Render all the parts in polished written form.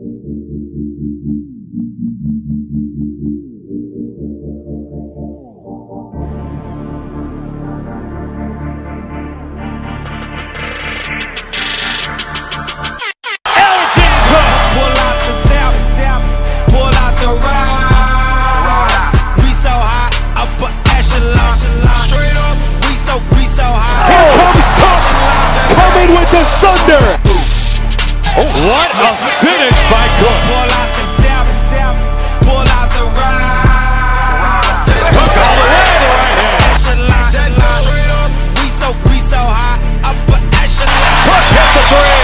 With the thunder. Oh, what a finish by Cook. Pull out the zap, pull out the ride. Cook all the way to the right hand. We so high, upper echelon. Cook hits a three.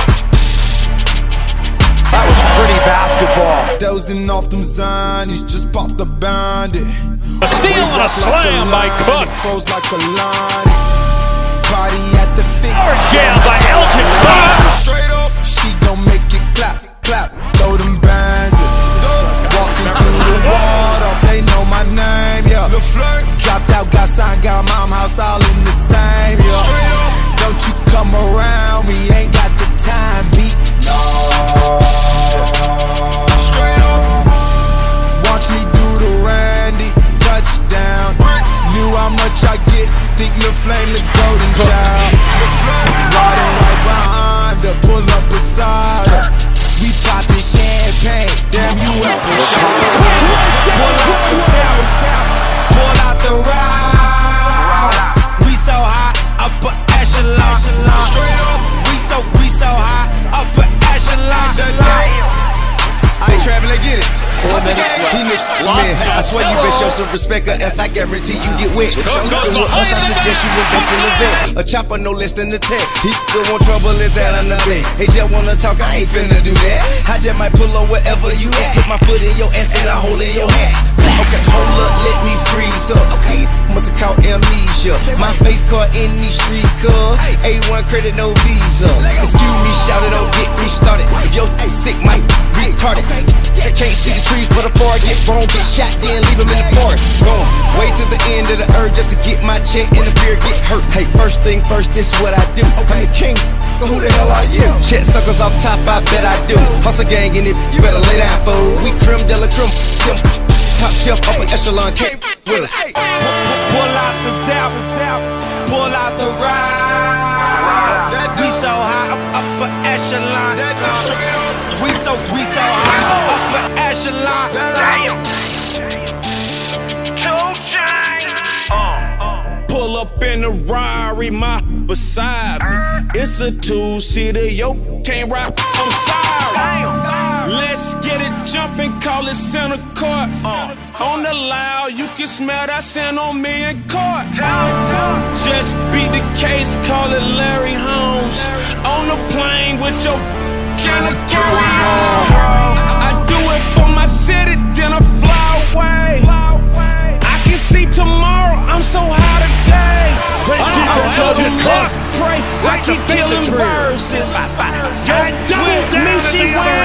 That was pretty basketball. Dozing off them Zonies, just popped the bandit. A steal and a slam by Cook. Froze like a line. Party at the fix. Jam by Elgin Cook. She gon' make it clap, clap, throw them bands in. Walking through the water, they know my name, yeah. Dropped out, got signed, got mom house all in the same, yeah. Don't you come around me, ain't got the time, beat. No. Watch me do the Randy, touchdown. Knew how much I get, think Lil Flame the golden child. Riding right behind her, pull up beside her. We poppin' champagne, damn you help us out. Pull out the sound, pull out the ride. We so high, upper echelon. We so high, upper echelon. I ain't traveling, get it. Once again, he man, I swear you best show some respect, or else I guarantee you get wet. And with us, I suggest you invest in the vet. A chopper no less than the 10. He don't want trouble, is that on the bed. Hey, just wanna talk, I ain't finna do that. I just might pull up wherever you at. Put my foot in your ass and a hole in your hat. Okay, hold up, let me freeze up. Okay, must have caught amnesia. My face caught in these street cuz A1 credit, no visa. Excuse me, shout it, don't get me started. If your sick, might retarded. I can't see the trees, but before I get wrong, get shot, then leave him in the forest. Going way to the end of the earth just to get my check and the beer get hurt. Hey, first thing first, this what I do. I'm the king, so who the hell are you? Check suckers off top, I bet I do. Hustle gang in it, you better lay down, fool. We creme de la creme, top shelf, upper echelon, came with us. Pull out the zap, pull out the ride. We so high, upper echelon. We so high, upper echelon. Damn. Pull up in a Rari, my beside me. It's a two-seater, yo, can't ride, I'm sorry. Let's get it jumping, call it center court. On the loud, you can smell that scent on me in court. Just beat the case, call it Larry Holmes. On the plane with your tryna carry on. I do it for my city, then I fly away. I can see tomorrow, I'm so high today. I told you, let's pray, I keep killing verses. Yo, twin, me, she wearing